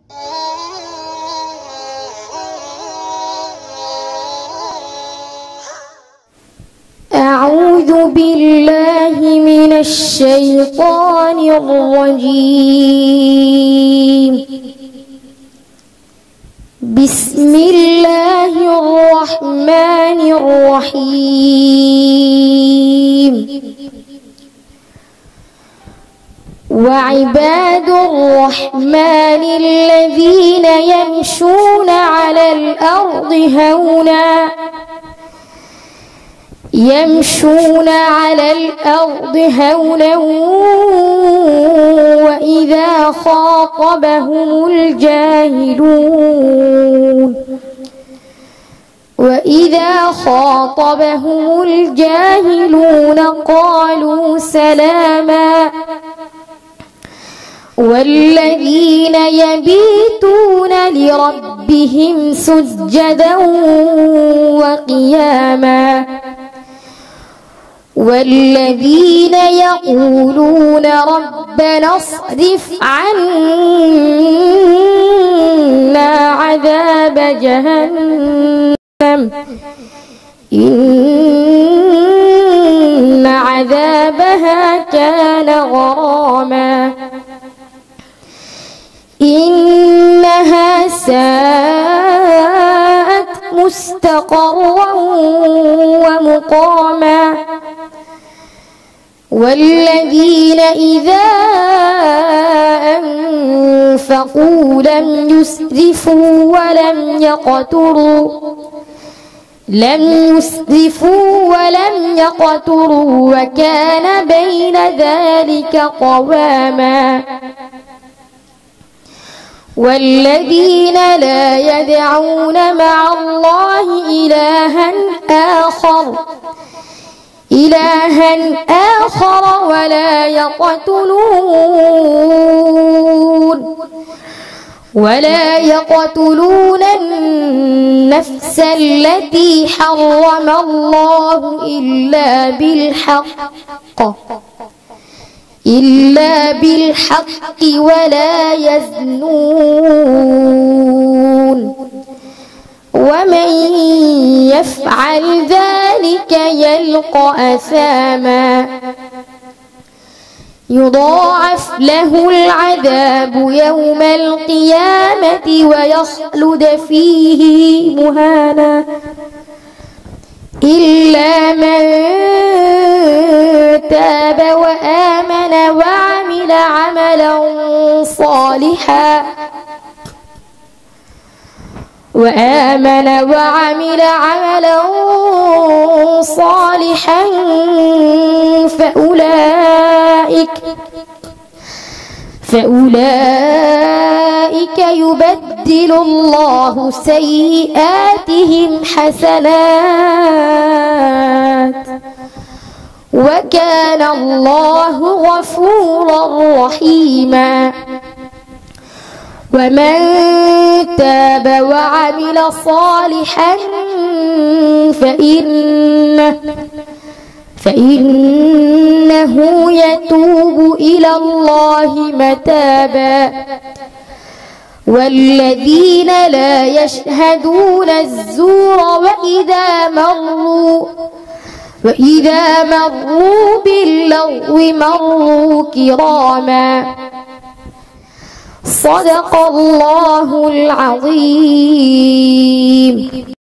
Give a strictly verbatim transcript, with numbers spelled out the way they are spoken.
أعوذ بالله من الشيطان الرجيم. بسم الله الرحمن الرحيم. وعباد الرحمن الذين يمشون على الأرض هونا يمشون على الأرض هونا وإذا خاطبهم الجاهلون وإذا خاطبهم الجاهلون قالوا سلاما. والذين يبيتون لربهم سجدا وقياما والذين يقولون ربنا اصرف عنا عذاب جهنم إن عذابها كان غراما إنها ساءت مستقرا ومقاما والذين إذا أنفقوا لم يسرفوا ولم يقتروا لم يسرفوا ولم يقتروا وكان بين ذلك قواما والذين لا يدعون مع الله إلها آخر إلها آخر ولا يقتلون ولا يقتلون النفس التي حرم الله إلا بالحق إلا بالحق ولا يزنون ومن يفعل ذلك يلقى أثاما يضاعف له العذاب يوم القيامة ويخلد فيه مهانا إلا من تاب وآمن وعمل عملا صالحا وآمن وعمل عملا صالحا فأولئك فأولئك يبدل الله سيئاتهم حسنات وكان الله غفورا رحيما ومن تاب وعمل صالحا فإنه فإنه يتوب إلى الله متابا والذين لا يشهدون الزور وإذا مروا وإذا مروا باللغو مروا كراما صدق الله العظيم.